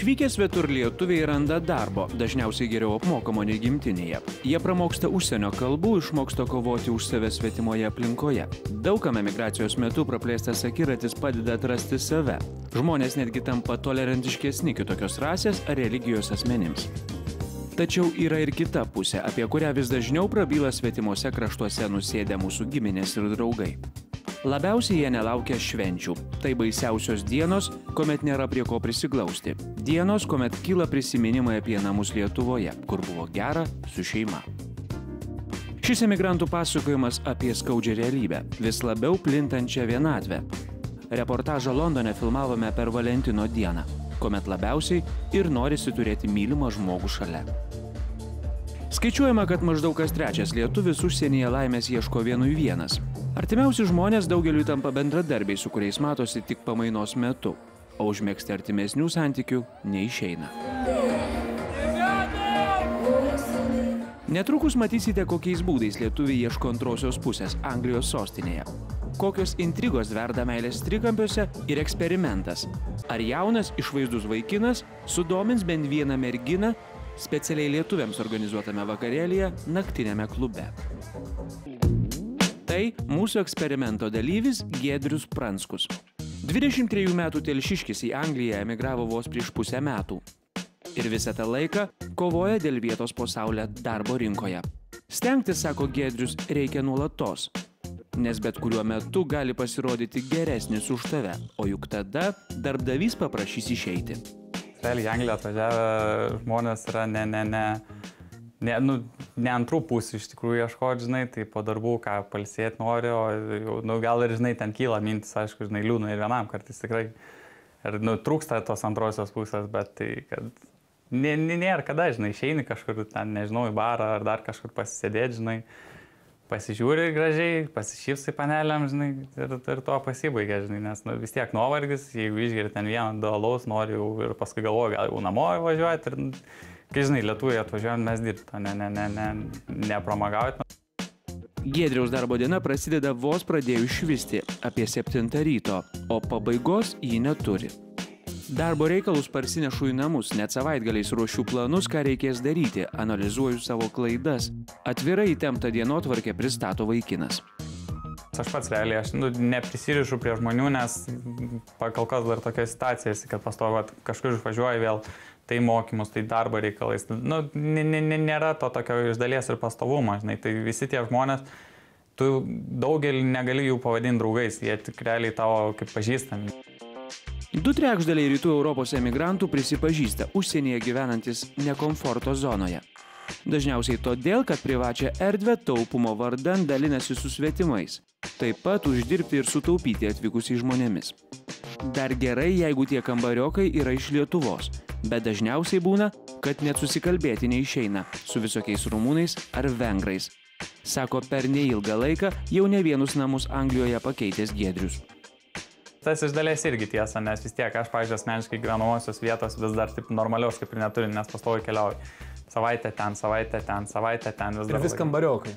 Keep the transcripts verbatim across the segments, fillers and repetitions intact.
Išvykę svetur lietuviai randa darbo, dažniausiai geriau apmokamo nei gimtinėje. Jie pramoksta užsienio kalbų, išmoksta kovoti už save svetimoje aplinkoje. Daugam emigracijos metu praplėstas akiratis padeda atrasti save. Žmonės netgi tampa tolerantiškesni kitokios rasės ar religijos asmenims. Tačiau yra ir kita pusė, apie kurią vis dažniau prabyla svetimuose kraštuose nusėdę mūsų giminės ir draugai. Labiausiai jie nelaukia švenčių. Tai baisiausios dienos, kuomet nėra prie ko prisiglausti. Dienos, kuomet kyla prisiminimai apie namus Lietuvoje, kur buvo gera su šeima. Šis emigrantų pasakojimas apie skaudžią realybę, vis labiau plintančią vienatvę. Reportažą Londone filmavome per Valentino dieną, kuomet labiausiai ir norisi turėti mylimą žmogų šalia. Skaičiuojama, kad maždaug kas trečias lietuvis užsienyje laimės ieško vienui vienas. Artimiausi žmonės daugeliui tampa bendradarbiai, su kuriais matosi tik pamainos metu, o užmegzti artimesnių santykių neišeina. Netrukus matysite, kokiais būdais lietuviai ieško antrosios pusės Anglijos sostinėje. Kokios intrigos verda meilės trikampiuose ir eksperimentas. Ar jaunas, išvaizdus vaikinas sudomins bent vieną merginą specialiai lietuviams organizuotame vakarėlyje naktiniame klube. Tai mūsų eksperimento dalyvis Giedrius Pranskus. dvidešimt trejų metų telšiškis į Angliją emigravo vos prieš pusę metų. Ir visą tą laiką kovoja dėl vietos po saule darbo rinkoje. Stengtis, sako Giedrius, reikia nuolatos, nes bet kuriuo metu gali pasirodyti geresnis už tave, o juk tada darbdavys paprašys išeiti. Realiai į Angliją atvažiavę žmonės yra ne, ne, ne, ne, nu, ne antrų pusių iš tikrųjų ieškoti, žinai, tai po darbų, ką palsėti nori, o jau, nu, gal ir, žinai, ten kyla mintis, aišku, žinai, liūdna ir vienam kartais tikrai. Ir, nu, trūksta tos antrosios pusės, bet tai, kad nė, nėra kada, žinai, išeini kažkur, ten, nežinau, į barą ar dar kažkur pasisėdėti, žinai, pasižiūri gražiai, pasišypsai panelėm, žinai, ir, ir to pasibaigia, žinai, nes nu, vis tiek nuovargis, jeigu išgeri ten vieną, du alaus, nori jau ir paskui galvoju, gal jau namo važiuoti ir, kai žinai, lietuviai atvažiuojant, mes dirbti, ne, ne, ne, ne, nepramagauti. Giedriaus darbo diena prasideda vos pradėjus švisti, apie septintą ryto, o pabaigos jį neturi. Darbo reikalus parsinešu į namus, net savaitgaliais ruošiu planus, ką reikės daryti, analizuoju savo klaidas. Atvirai įtemptą dienotvarkę pristato vaikinas. Aš pats realiai, aš nu, neprisirišu prie žmonių, nes kol kas dar tokia situacija, kad pastovi kažkur išvažiuoju vėl, tai mokymus, tai darbo reikalais. Nu, nėra to tokio iš dalies ir pastovumo, žinai, tai visi tie žmonės, tu daugelį negali jų pavadinti draugais, jie tik realiai tavo kaip pažįstami. Du trečdaliai rytų Europos emigrantų prisipažįsta užsienyje gyvenantis nekomforto zonoje. Dažniausiai todėl, kad privačią erdvę taupumo vardan dalinasi su svetimais. Taip pat uždirbti ir sutaupyti atvykusiai žmonėmis. Dar gerai, jeigu tie kambariokai yra iš Lietuvos, bet dažniausiai būna, kad net susikalbėti neišeina su visokiais rumūnais ar vengrais. Sako, per neilgą laiką jau ne vienus namus Anglijoje pakeitęs Giedrius. Tas iš dalies irgi tiesa, nes vis tiek aš, pavyzdžiui, asmeniškai gyvenamosios vietos vis dar taip normalios kaip ir neturiu, nes pastoviai keliauju. Savaitę ten, savaitę ten, savaitę ten vis dar. Ir vis kambariokai.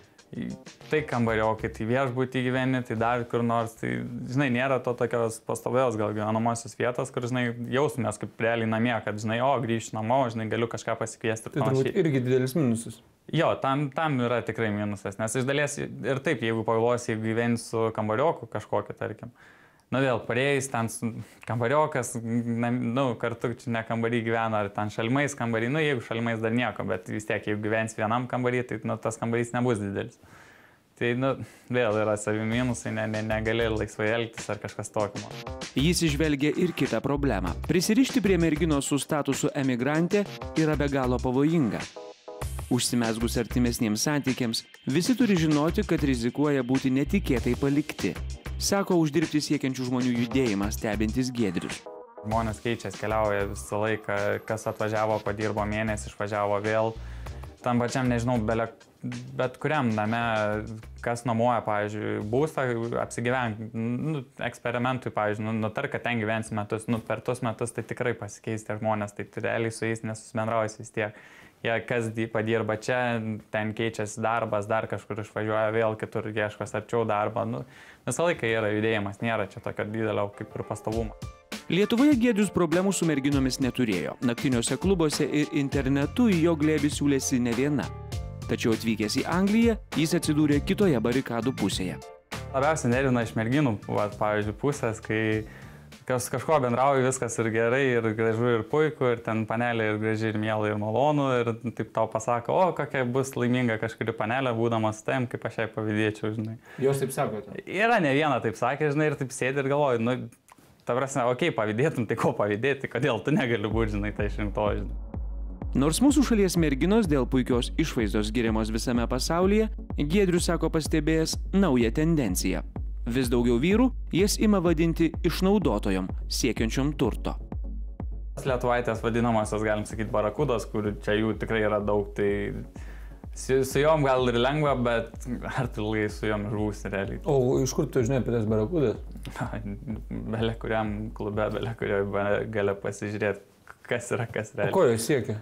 Tai kambariokai, tai viešbutį gyveni, tai dar kur nors, tai, žinai, nėra to tokios pastovios gal gyvenamosios vietos, kur, žinai, jaustumės kaip realiai namie, kad, žinai, o, grįžti namo, žinai, galiu kažką pasikviesti. Tai turbūt irgi didelis minusas. Jo, tam, tam yra tikrai minusas, nes iš dalies ir taip, jeigu pagalvosi, jeigu gyveni su kambarioku kažkokiu, tarkim, nu vėl, pareis, ten kambariokas, nu, kartu čia ne kambarį gyvena, ar ten šalimais kambarį, nu, jeigu šalimais dar nieko, bet vis tiek, jeigu gyvens vienam kambarį, tai, nu, tas kambarys nebus didelis. Tai, nu, vėl yra savi minusai, ne, ne, negali laisvai elgtis ar kažkas tokio. Jis išvelgia ir kitą problemą. Prisirišti prie merginos su statusu emigrantė yra be galo pavojinga. Užsimezgus artimesniems santykiams, visi turi žinoti, kad rizikuoja būti netikėtai palikti. Sako uždirbti siekiančių žmonių judėjimą stebintis Giedrius. Žmonės keičiasi, keliauja visą laiką, kas atvažiavo, padirbo mėnesį, išvažiavo vėl. Tam pačiam, nežinau, belė, bet kuriam name, kas nuomoja, pavyzdžiui, būstą, apsigyvenk, nu, eksperimentui, pavyzdžiui, nu, nutark, kad ten gyvensi metus, nu, per tuos metus tai tikrai pasikeis tie žmonės, tai realiai su jais nesusibendrausi vis tiek. Jie kas padirba čia, ten keičiasi darbas, dar kažkur išvažiuoja vėl, kitur ieškos arčiau darbą. Nu, visą laiką yra judėjimas, nėra čia tokio didelio kaip ir pastovumo. Lietuvoje Giedrius problemų su merginomis neturėjo. Naktiniuose klubuose ir internetu į jo glėbį siūlėsi ne viena. Tačiau atvykęs į Angliją, jis atsidūrė kitoje barikadų pusėje. Labiausiai nervina iš merginų, va, pavyzdžiui, pusės, kai kas kažko bendrauja, viskas ir gerai, ir gražu, ir puiku, ir ten panelė ir graži, ir miela, ir malonu, ir taip tau pasako, o kokia bus laiminga kažkuri panelė, būdamas tam, kaip aš jai pavydėčiau, žinai. Jos taip sakote? Yra ne viena taip sakė, žinai, ir taip sėdi ir galvoju, nu, ta prasme, okei, okay, pavydėtum, tai ko pavydėti, kodėl tu negali būti, žinai, tai išrinkto, žinai. Nors mūsų šalies merginos dėl puikios išvaizdos giriamos visame pasaulyje, Giedrius sako pastebėjęs naują tendenciją. Vis daugiau vyrų jas ima vadinti išnaudotojom, siekiančiom turto. Lietuvaitės vadinamosios, galim sakyti, barakudos, kur čia jų tikrai yra daug, tai su, su jom gal ir lengva, bet ar tu ilgai su jom žūsi realiai. O iš kur tu žinai apie tas barakudas? Belė kuriam klube, belė kurioje gali pasižiūrėti, kas yra, kas realiai. O ko jos siekia?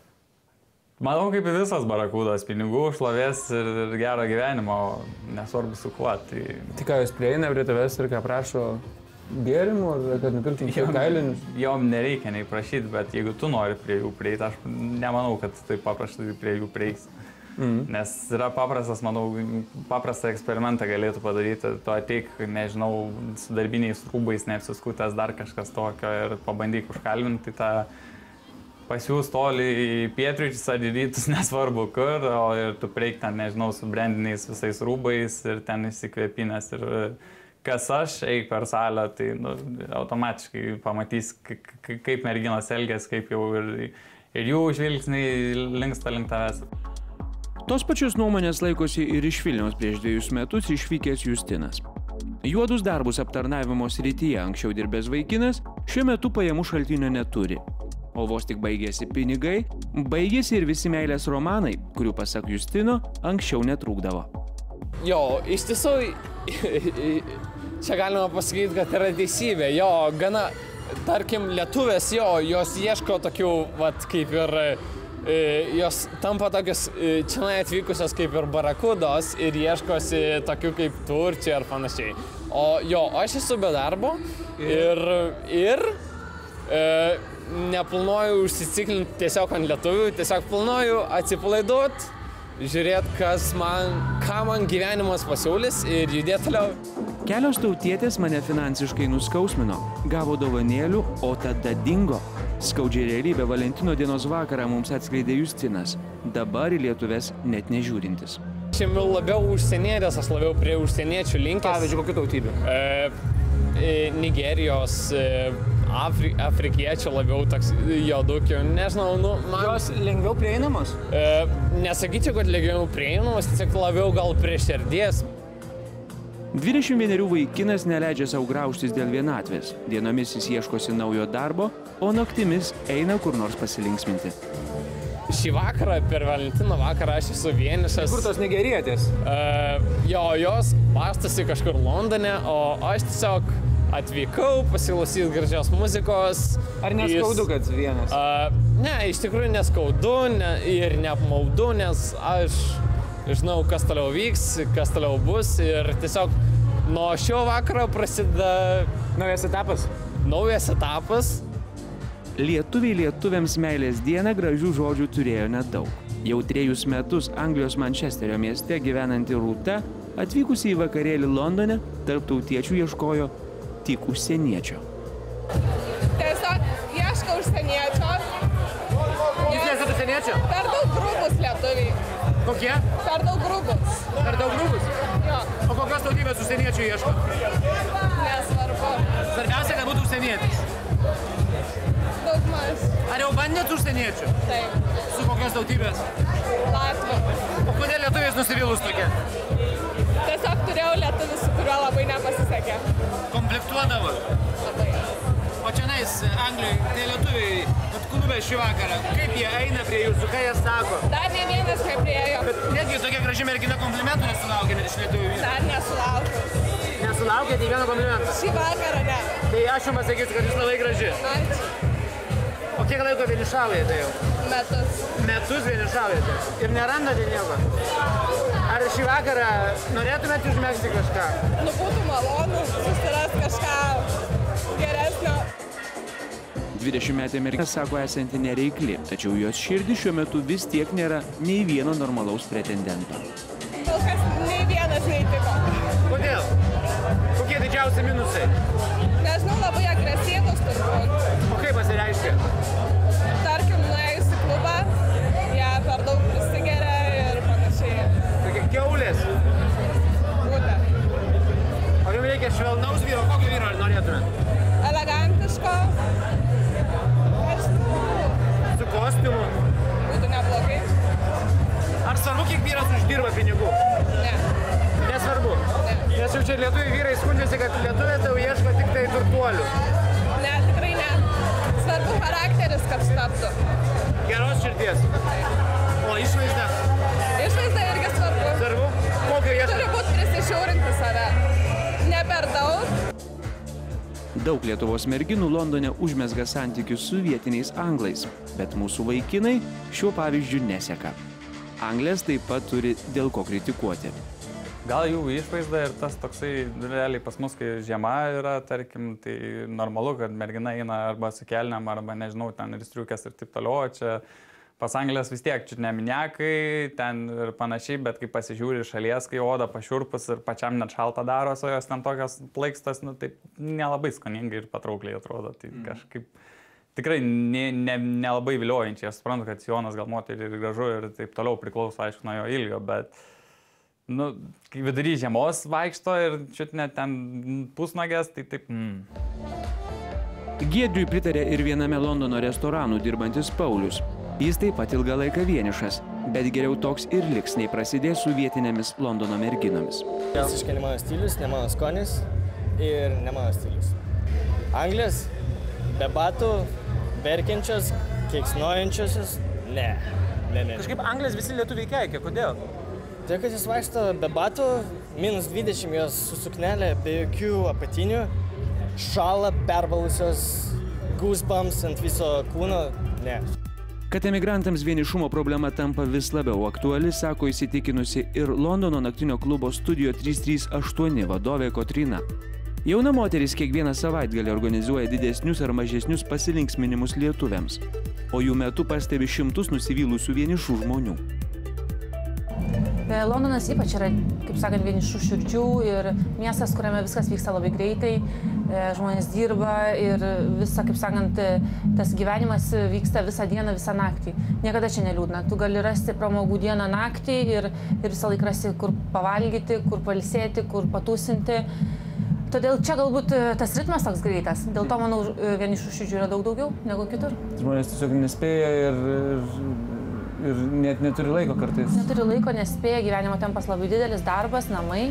Manau, kaip ir visos barakudos, pinigų, šlovės ir, ir gero gyvenimo, nesvarbu su kuo. Tai, tai ką, jos prieina prie tavęs ir ką prašo gėrimų, ar kad nupirktum jom kailinius? Jom nereikia nei prašyti, bet jeigu tu nori prie jų prieiti, aš nemanau, kad taip paprastai prie jų prieisi. Mm. Nes yra paprastas, manau, paprastą eksperimentą galėtų padaryti. Tu ateik, nežinau, su darbiniais rūbais, neapsiskutęs dar kažkas tokio ir pabandyk užkalbinti tą pasiūs toli į pietryčius ar į rytus, nesvarbu kur, o ir tu prieik ten, nežinau, su brandiniais visais rūbais ir ten įsikvėpinės ir kas aš, eik per salę, tai nu, automatiškai pamatys, kaip merginos elgės, kaip jau ir, ir jų žvilgsniai linksta link tavęs. Tos pačios nuomonės laikosi ir iš Vilniaus prieš dviejus metus išvykęs Justinas. Juodus darbus aptarnavimo srityje anksčiau dirbęs vaikinas šiuo metu pajamų šaltinio neturi. O vos tik baigėsi pinigai, baigėsi ir visi meilės romanai, kurių pasak Justino anksčiau netrūkdavo. Jo, iš tiesų, čia galima pasakyti, kad yra teisybė. Jo, gana, tarkim, lietuvės, jo, jos ieško tokių, vat, kaip ir, jos tampa tokios čia atvykusios kaip ir barakudos ir ieškosi tokių kaip Turčija ar panašiai. O jo, aš esu be darbo ir, ir e, neplanuoju užsiciklinti tiesiog ant lietuvių, tiesiog planuoju atsipalaiduoti, žiūrėti, kas man, ką man gyvenimas pasiūlys ir judėti toliau. Kelios tautietės mane finansiškai nuskausmino, gavo dovanėlių, o tada dingo. Skaudžiai realybę Valentino dienos vakarą mums atskleidė Justinas, dabar į lietuves net nežiūrintis. Šiandien labiau užsienietės, aš labiau prie užsieniečių linkęs. Pavyzdžiui, kokių tautybių? E, Nigerijos, e, Afri, afrikiečių labiau toks jodukių, nežinau, nu, man... Jos lengviau prieinamos? E, nesakyčiau, kad lengviau prieinamos, tiesiog labiau gal prie širdies. dvidešimt vienerių vaikinas neleidžia savo graužtis dėl vienatvės. Dienomis jis ieškosi naujo darbo, o naktimis eina kur nors pasilinksminti. Šį vakarą, per Valentino vakarą, aš esu vienišas. Kur tos nigerietės? Uh, jo, jos bastosi kažkur Londone, o aš tiesiog atvykau pasiklausyti gražios muzikos. Ar neskaudu, jis, kad vienas? Uh, ne, iš tikrųjų neskaudu ne, ir neapmaudu, nes aš žinau, kas toliau vyks, kas toliau bus ir tiesiog nuo šio vakaro prasideda... Naujas etapas? Naujas etapas. Lietuviai lietuviams meilės dieną gražių žodžių turėjo nedaug. Jau trejus metus Anglijos Mančesterio mieste gyvenanti Rūta, atvykusi į vakarėlį Londone, tarp tautiečių ieškojo tik užsieniečio. Tiesiog ieško užsieniečio. Jūs esate užsieniečio? Per daug grūbus lietuviai. Kokie? Per daug grūbus. Per daug grūbus? Jo. O kokios tautybės užsieniečių ieško? Nesvarbu. Svarbiausia, kad būtų užsienietis. Daug maž. Ar jau bandėt užsieniečių? Taip. Su kokios tautybės? Latvių. O kodėl lietuviais nusivylus tokia? Tiesiog turėjau lietuvį, su kuriuo labai nepasisekė. Konfliktuodavo? Labai. O čia nais, Anglijoje, tai lietuviai, kad klube šį vakarą, kaip jie eina prie jūsų, ką jie sako? Dar ne vienas nepriejo. Bet netgi tokia graži mergina komplimentų nesulaukė net iš lietuvių. Dar nesulaukiu. Nesulaukė nei vieno komplimento? Šį vakarą ne. Tai aš jums pasakysiu, kad jūs labai graži. Ačiū. O kiek laiko vienišaujate jau? Metus. Metus vienišaujate? Ir nerandate nieko? Ar šį vakarą norėtumėte užmegzti kažką? Nu būtų malonu susirasti kažką geresnio. dvidešimtmetė mergina sako esanti nereikli, tačiau jos širdį šiuo metu vis tiek nėra nei vieno normalaus pretendento. Kol kas nei vienas neįtiko. Kodėl? Kokie didžiausi minusai? Nežinau, labai agresyvus turbūt. O kaip pasireiškia? Tarkim, nuėjus į klubą, jie per daug prisigeria ir panašiai. Tokie kiaulės. Būtent. O jums reikia švelnaus vyro? Kokio vyro norėtumėt? Elegantiško. Nežinau. Su kostiumu? Būtų neblogai. Ar svarbu, kiek vyras uždirba pinigų? Ne. Nesvarbu. Ne. Nes jau čia lietuviai vyrai skundžiasi, kad lietuvės jau ieško tik tai turtuolių. Ne, tikrai ne. Svarbu charakteris, kad sutaptų. Geros širdies. O išvaizda? Išvaizda irgi svarbu. Svarbu? Kokio ieško? Turi būti prisižiūrinti save. Ne per daug. Daug Lietuvos merginų Londone užmezga santykius su vietiniais anglais, bet mūsų vaikinai šiuo pavyzdžiu neseka. Anglės taip pat turi dėl ko kritikuoti. Gal jų išvaizda ir tas toksai, realiai pas mus, kai žiema yra, tarkim, tai normalu, kad mergina eina arba su kelniam, arba, nežinau, ten ir striukės ir taip toliau, čia pas Anglės vis tiek čiurneminiakai, ten ir panašiai, bet kai pasižiūri šalies, kai oda pašiurpus ir pačiam net šalta darosi, jos ten tokios plaikstas, nu, taip nelabai skoningai ir patraukliai atrodo, tai mm. kažkaip tikrai nelabai ne, ne viliojančiai. Aš suprantu, kad sijonas gal moteriai ir gražu ir taip toliau priklauso, aišku, nuo jo ilgio, bet nu, kai vidury žiemos vaikšto ir čiut net ten pusnagės, tai taip... Mm. Giedriui pritarė ir viename Londono restoranų dirbantis Paulius. Jis taip pat ilgą laiką vienišas, bet geriau toks ir liks, nei prasidės su vietinėmis Londono merginomis. Visiškai ne mano stilius, ne mano skonis ir ne mano stilius. Anglės, be batų, verkiančios, keiksnojančiosios, ne, ne, ne. Kažkaip Anglės visi lietuviai keikia, kodėl? Tai, kad jis vaikšto be batų, minus dvidešimt jos su suknelė, be jokių apatinių, šala, pervalusios, goosebumps ant viso kūno, ne. Kad emigrantams vienišumo problema tampa vis labiau aktuali, sako įsitikinusi ir Londono naktinio klubo Studio trys trys aštuoni vadovė Kotryna. Jauna moteris kiekvieną savaitgalį organizuoja didesnius ar mažesnius pasilinksminimus lietuviams, o jų metu pastebi šimtus nusivylusių vienišų žmonių. Londonas ypač yra, kaip sakant, vienišų širdžių ir miestas, kuriame viskas vyksta labai greitai, žmonės dirba ir visa, kaip sakant, tas gyvenimas vyksta visą dieną, visą naktį. Niekada čia neliūdna. Tu gali rasti pramogų dieną naktį ir, ir visą laiką rasti, kur pavalgyti, kur pailsėti, kur patūsinti. Todėl čia galbūt tas ritmas toks greitas. Dėl to, manau, vienišų širdžių yra daug daugiau negu kitur. Žmonės tiesiog nespėja ir... ir... ir net neturi laiko kartais. Neturi laiko, nespėja, gyvenimo tempas labai didelis, darbas, namai.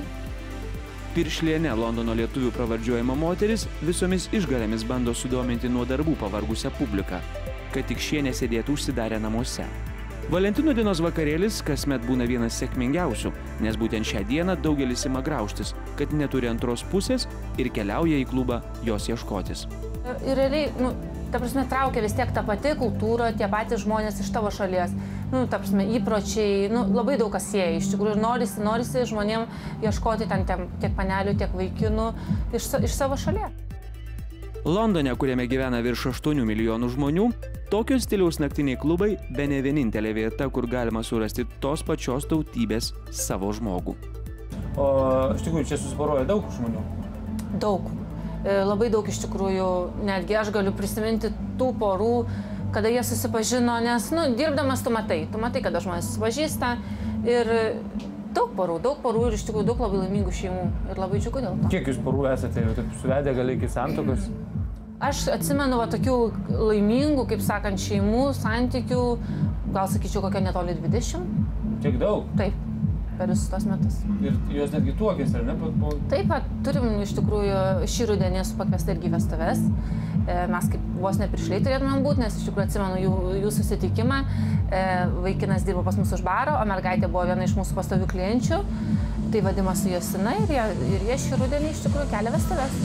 Piršliene Londono lietuvių pravardžiuojama moteris visomis išgalėmis bando sudominti nuo darbų pavargusią publiką, kad tik šie nesėdėtų užsidarę namuose. Valentino dienos vakarėlis kasmet būna vienas sėkmingiausių, nes būtent šią dieną daugelis ima graužtis, kad neturi antros pusės ir keliauja į klubą jos ieškotis. Ir realiai, nu, ta prasme, traukia vis tiek ta pati kultūra, tie patys žmonės iš tavo šalies. Nu, ta prasme, įpročiai, nu, labai daug kas sieja. Iš tikrųjų, norisi, norisi žmonėm ieškoti ten tiek panelių, tiek vaikinų iš, iš savo šalies. Londone, kuriame gyvena virš aštuonių milijonų žmonių, tokio stiliaus naktiniai klubai bene vienintelė vieta, kur galima surasti tos pačios tautybės savo žmogų. O iš tikrųjų čia susiporuoja daug žmonių? Daug. Labai daug iš tikrųjų, netgi aš galiu prisiminti tų porų, kada jie susipažino, nes, nu, dirbdamas tu matai, tu matai, kada žmonės susipažįsta ir daug porų, daug porų ir iš tikrųjų daug labai laimingų šeimų ir labai džiugu dėl to. Kiek jūs porų esate jau taip suvedę gal iki santuokos? Aš atsimenu va, tokių laimingų, kaip sakant, šeimų, santykių, gal sakyčiau, kokia netoli dvidešimt. Tiek daug? Taip. Per visus tos metus. Ir jos netgi tuokėsi, ar ne? Po... Taip, turim iš tikrųjų šį rudenį su pakviesta irgi vestuves. Mes kaip vos nepiršliai turėtumėm būti, nes iš tikrųjų atsimenu jų, jų susitikimą. Vaikinas dirbo pas mus už baro, o mergaitė buvo viena iš mūsų pastovių klienčių. Tai vadimasi Justina ir jie, ir jie šį rudenį iš tikrųjų kelia vestuves.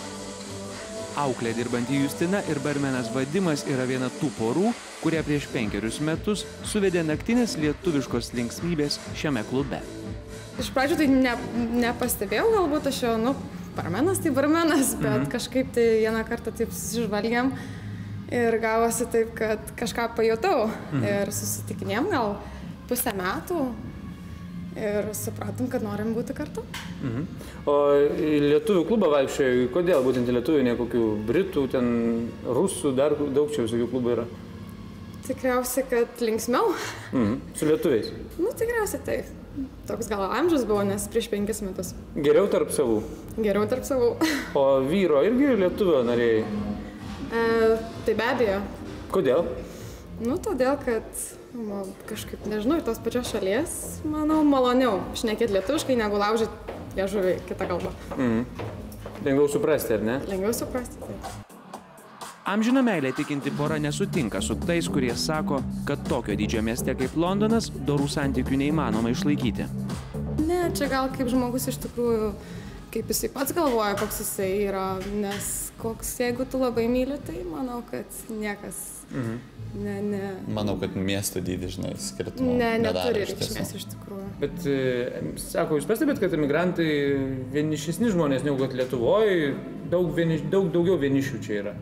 Auklė dirbanti Justina ir barmenas Vadimas yra viena tų porų, kurie prieš penkerius metus suvedė naktinės lietuviškos linksmybės šiame klube. Iš pradžių tai ne, nepastebėjau, galbūt aš jau, nu, barmenas tai barmenas, bet mm-hmm. kažkaip tai vieną kartą taip susižvalgiam Ir gavosi taip, kad kažką pajutau. Mhm. Ir susitikinėm gal pusę metų. Ir supratom, kad norim būti kartu. Mhm. O į lietuvių klubą vaikščiai, kodėl būtent į lietuvių, ne kokių britų, ten rusų, dar daug čia visokių klubų yra? Tikriausiai, kad linksmiau. Mhm. Su lietuviais? Nu, tikriausiai taip. Toks gal amžius buvo, nes prieš penkis metus. Geriau tarp savų? Geriau tarp savų. O vyro irgi lietuvio norėjai? E, tai be abejo. Kodėl? Nu, todėl, kad man, kažkaip, nežinau, iš tos pačios šalies, manau, maloniau šnekėti lietuviškai, negu laužyti liežuvį kitą kalbą. Mhm. Lengviau suprasti, ar ne? Lengviau suprasti, taip. Amžiną meilę tikinti pora nesutinka su tais, kurie sako, kad tokio dydžio mieste kaip Londonas dorų santykių neįmanoma išlaikyti. Ne, čia gal kaip žmogus iš tikrųjų, kaip jisai pats galvoja, koks jisai yra, nes koks, jeigu tu labai myli, tai manau, kad niekas... Mhm. Ne, ne. Manau, kad miesto dydį, žinai, skirtumų ne, nedaro neturi reikšmės iš tikrųjų. Bet, sako, jūs pastebėt, kad emigrantai vienišesni žmonės negu kad Lietuvoje, daug, vieniš, daug daugiau vienišių čia yra?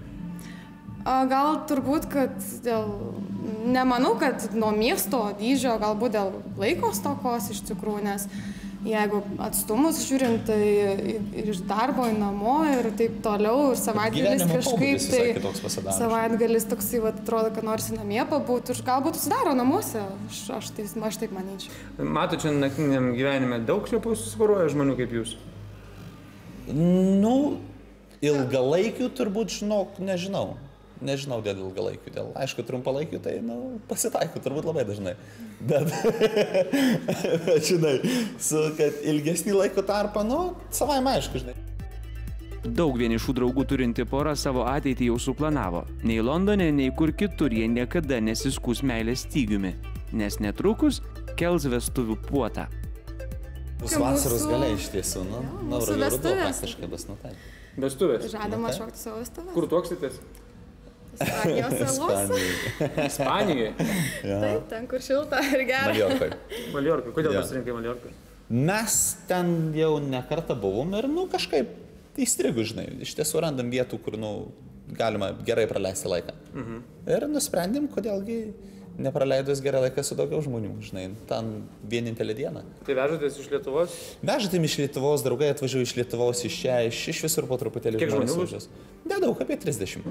Gal turbūt, kad dėl... Nemanau, kad nuo miesto dydžio, galbūt dėl laiko stokos iš tikrųjų, nes jeigu atstumus žiūrint, tai iš darbo į namo ir taip toliau, ir savaitgalis kažkaip, tai savaitgalis toksai, va, atrodo, kad norisi namie pabūti, ir galbūt susidaro namuose, aš, aš, taip, aš taip manyčiau. Mato, čia naktiniam gyvenime daug šiapų susiporuoja žmonių kaip jūs? Nu, ilgalaikių turbūt, žinok, nežinau. Nežinau dėl ilgalaikių, dėl, aišku, trumpalaikių, tai, nu, pasitaiko turbūt labai dažnai. Bet, žinai, su, kad ilgesnį laiko tarpą, nu, savaime aišku, žinai. Daug vienišų draugų turinti pora savo ateitį jau suplanavo. Nei Londone, nei kur kitur jie niekada nesiskūs meilės stygiumi, nes netrukus kels vestuvių puotą. Bus vasaros gale iš tiesų, nu, nu, ruduo praktiškai bus, nu, taip. Vestuvės? Žadama atšaukti savo vestuvės. Kur tuoksitės? Ispanijos salos. Įspanijoje? Taip, ten, kur šilta ir gera. Maliorkai. Maliorkai. Kodėl pasirinkai Maliorką? Mes ten jau ne kartą buvom ir, nu, kažkaip įstrigu, žinai. Iš tiesų randam vietų, kur, nu, galima gerai praleisti laiką. Mhm. Ir nusprendėm, kodėlgi nepraleidus gerą laiką su daugiau žmonių, žinai, ten vienintelė diena. Tai vežatės iš Lietuvos? Vežatėm iš Lietuvos, draugai atvažiavo iš Lietuvos, iš čia, iš, iš visur po truputėlį. Kiek žmonių važiuos? Nedaug, apie trisdešimt.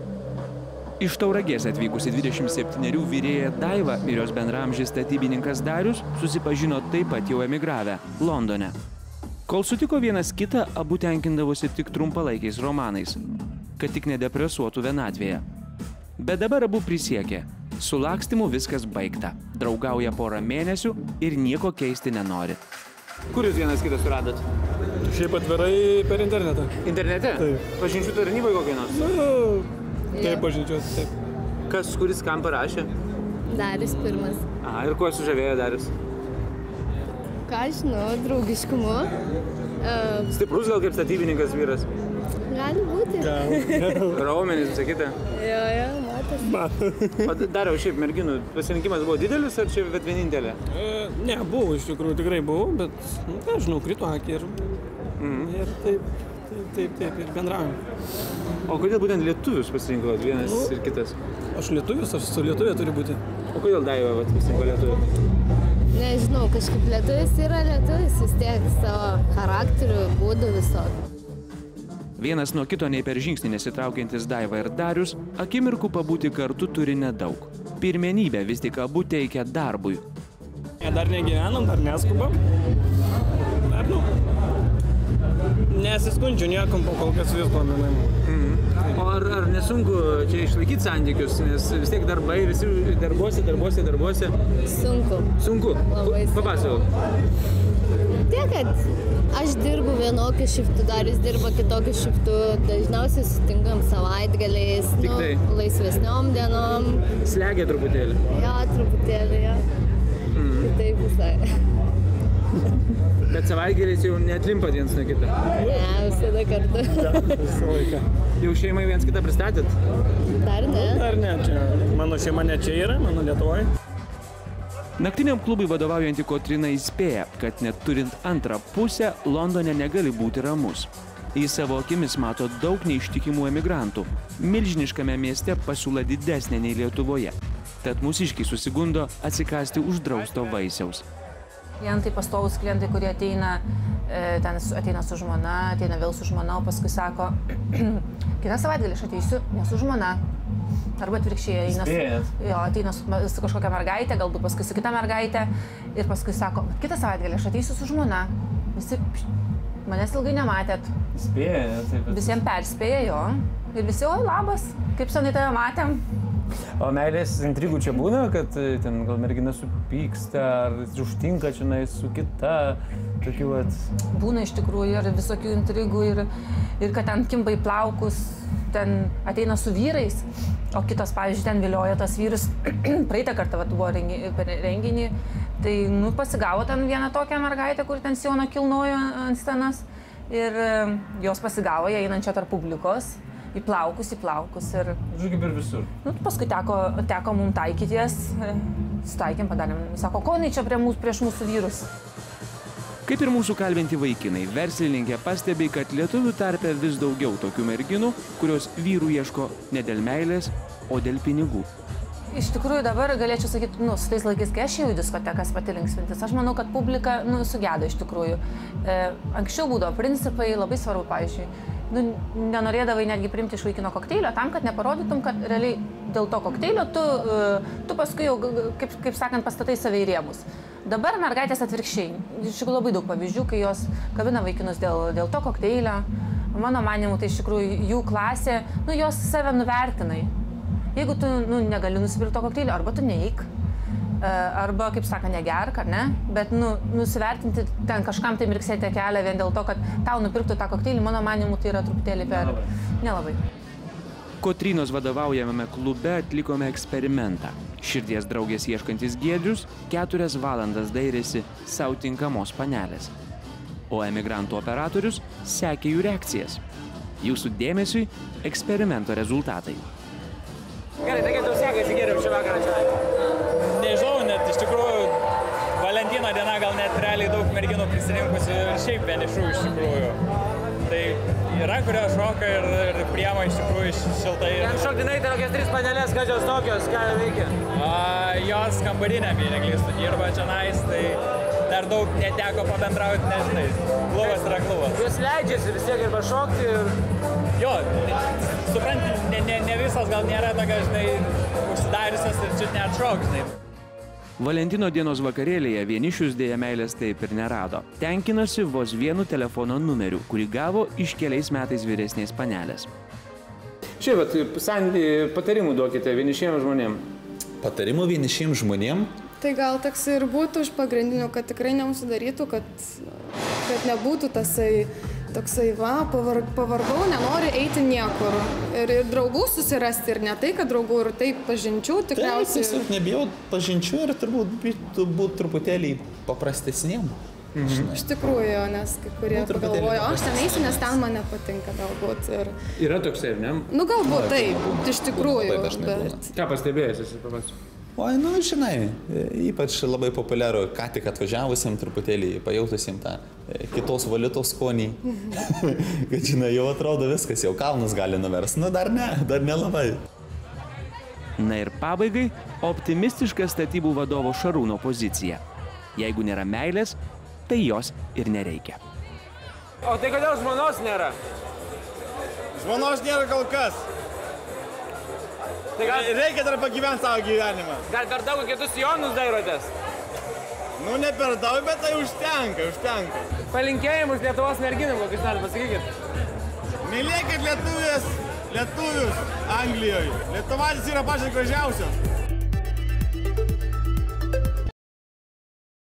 Iš Tauragės atvykusi dvidešimt septynerių vyrėja Daiva ir jos bendraamžis statybininkas Darius susipažino taip pat jau emigravę Londone. Kol sutiko vienas kitą, abu tenkindavosi tik trumpalaikiais romanais, kad tik nedepresuotų vienatvėje. Bet dabar abu prisiekė. Su lakstymu viskas baigta. Draugauja porą mėnesių ir nieko keisti nenori. Kur jūs vienas kitą suradot? Šiaip atvirai per internetą. Internete? Taip. Pažinčių tarnybai kokiai nors? Nu, taip, pažinčios, taip. Kas, kuris kam parašė? Darius pirmas. Aha, ir kuo sužavėjo Darius? Ką žinau, draugiškumu. Uh, Stiprus gal kaip statybininkas vyras? Gali būti. Raumenys, visą kitą? Jo, jo, matas. O Dariau, šiaip merginų pasirinkimas buvo didelis ar čia bet vienintelė? E, ne, buvo, iš tikrųjų tikrai buvo, bet, nu, ką žinau, krito akį ir, mm. ir taip, taip, taip, taip, ir bendravom. O kodėl būtent lietuvius pasirinkot vienas nu, ir kitas? Aš lietuvis, aš su lietuvė turi būti. O kodėl Daiva pasirinko lietuvį? Nežinau, kažkaip lietuvis yra lietuvis, vis tiek savo charakterių, būdų visokį. Vienas nuo kito nei per žingsnį nesitraukiantis Daiva ir Darius, akimirkų pabūti kartu turi nedaug. Pirmenybę vis tik abu teikia darbui. Dar negyvenam, dar neskubam. Dar, nu, nesiskundžiu niekam, po kol kas visko minam. Mm. O ar, ar nesunku čia išlaikyti santykius, nes vis tiek darbai, visi darbuose, darbuose, darbuose? Sunku. Sunku? Labai sunku. Papasakok. Tiek, kad aš dirbu vienokiu šiftu, Darius dirba kitokiu šiftu, dažniausiai sutinkam savaitgaliais, nu, laisvesniom dienom. Slegia truputėlį? Jo, truputėlį, jo. Mm. Taip visai. Bet savaitgaliais jau neatlimpat viens nuo kitą? Ne, visada kartu. Visą laiką. Jau šeimai viens kitą pristatėt? Dar ne. Dar ne, čia mano šeima ne čia yra, mano Lietuvoje. Naktiniam klubui vadovaujanti Kotryna įspėja, kad net turint antrą pusę, Londone negali būti ramus. Jis savo akimis mato daug neištikimų emigrantų. Milžiniškame mieste pasiūla didesnė nei Lietuvoje. Tad mūsiškiai susigundo atsikasti uždrausto vaisiaus. Klientai, pastovus klientai, kurie ateina, ten ateina su žmona, ateina vėl su žmona, o paskui sako, kitą savaitgalį aš ateisiu, ne su žmona. Arba atvirkščiai, eina su, jo, ateina su, su kažkokia mergaitė, galbūt paskui su kita mergaitė ir paskui sako, kitą savaitgalį aš ateisiu su žmona. Visi manęs ilgai nematėt. Spėja, taip. Visiems perspėja, jo. Ir visi, oi, labas, kaip senai tave matėm. O meilės intrigų čia būna, kad ten gal mergina supyksta, ar užtinka čia su kita, tokių at... Būna iš tikrųjų ir visokių intrigų, ir, ir kad ten kimba į plaukus, ten ateina su vyrais, o kitos, pavyzdžiui, ten vilioja tas vyrus. Praeitą kartą vat, buvo rengi, per renginį, tai nu, pasigavo ten vieną tokią mergaitę, kur ten sijoną kilnojo ant scenas, ir jos pasigavo, jie einančią tarp publikos. Į plaukus, į plaukus ir... Žiūrėk, kaip ir visur. Nu, paskui teko, teko mums taikyties, sutaikėm, padarėm. Sako, ko jinai čia prie mūsų, prieš mūsų vyrus? Kaip ir mūsų kalbinti vaikinai, verslininkė pastebi, kad lietuvių tarpe vis daugiau tokių merginų, kurios vyrų ieško ne dėl meilės, o dėl pinigų. Iš tikrųjų dabar galėčiau sakyti, nu, su tais laikais, kai aš jau į diskotekas pati linksmintis, aš manau, kad publika, nu, sugedo iš tikrųjų. E, anksčiau būdavo principai, labai svarbu, pavyzdžiui. Nu, nenorėdavai netgi priimti iš vaikino kokteilio tam, kad neparodytum, kad realiai dėl to kokteilio tu, tu paskui jau, kaip, kaip sakant, pastatai save į rėmus. Dabar mergaitės atvirkščiai. Iš tikrųjų labai daug pavyzdžių, kai jos kabina vaikinus dėl, dėl to kokteilio. Mano manimu, tai iš tikrųjų jų klasė, nu, jos save nuvertinai. Jeigu tu nu, negali nusipirkti to kokteilio, arba tu neik, arba, kaip sako, negerk, ar ne, bet nu, nusivertinti ten kažkam tai mirksėti kelią vien dėl to, kad tau nupirktų tą kokteilį, mano manimu, tai yra truputėlį per... Nelabai. Kotrynos vadovaujamame klube atlikome eksperimentą. Širdies draugės ieškantis Giedrius keturias valandas dairėsi sau tinkamos panelės. O emigrantų operatorius sekė jų reakcijas. Jūsų dėmesiui eksperimento rezultatai. Gerai, tai kaip tau sekasi geriau šį vakarą čia? Nežinau, net iš tikrųjų Valentino diena gal net realiai daug merginų prisirinkusi ir šiaip vienišų iš tikrųjų. Tai yra, kurios šoka ir, ir priema iš tikrųjų šiltai. Ten šokdinai tai tokias tris panelės, kas jos tokios, ką veikia? A, jos kambarinėm, jei neklystu, dirba čia nais, tai dar daug neteko pabendrauti, nežinai. Klubas yra klubas. Jūs leidžiasi vis tiek ir pašokti ir... Jo, supranti, ne, ne, ne visos gal nėra tokia, žinai, užsidariusios ir čia neatšok, žinai. Valentino dienos vakarėlėje vienišius dėja meilės taip ir nerado. Tenkinosi vos vienu telefono numeriu, kurį gavo iš keliais metais vyresnės panelės. Šiaip, patarimų duokite vienišiems žmonėm. Patarimų vienišiems žmonėm? Tai gal toks ir būtų iš pagrindinių, kad tikrai neužsidarytų, kad, kad nebūtų tasai, toksai, va, pavar, pavargau, nenori eiti niekur. Ir, ir draugų susirasti, ir ne tai, kad draugų, ir taip pažinčių tikriausiai. Taip, tiesiog nebijau pažinčių ir turbūt būt truputėlį paprastesniem. Mhm. Iš tikrųjų, nes kai kurie pagalvoja, o aš ten eisiu, nes ten man nepatinka galbūt. Ir... Yra toksai, ne? Nu, galbūt taip, iš tikrųjų. Bet... Ką pastebėjęs esi papasakoti? Oi, nu, žinai, ypač labai populiaru, ką tik atvažiavusiam truputėlį, pajautusim tą kitos valiutos skonį. Kad, žinai, jau atrodo viskas, jau kalnus gali nuvers. Nu, dar ne, dar nelabai. Na ir pabaigai, optimistiška statybų vadovo Šarūno pozicija. Jeigu nėra meilės, tai jos ir nereikia. O tai kodėl žmonos nėra? Žmonos nėra kol kas. Tai gal... Reikia dar pagyventi savo gyvenimą. Gal per daug kitus sijonus dairotės? Nu, ne per daug, bet tai užtenka, užtenka. Palinkėjimus Lietuvos merginam, kokius nori pasakykit. Mylėkit lietuvės, lietuvius Anglijoje. Lietuvaitis yra pačios gražiausios.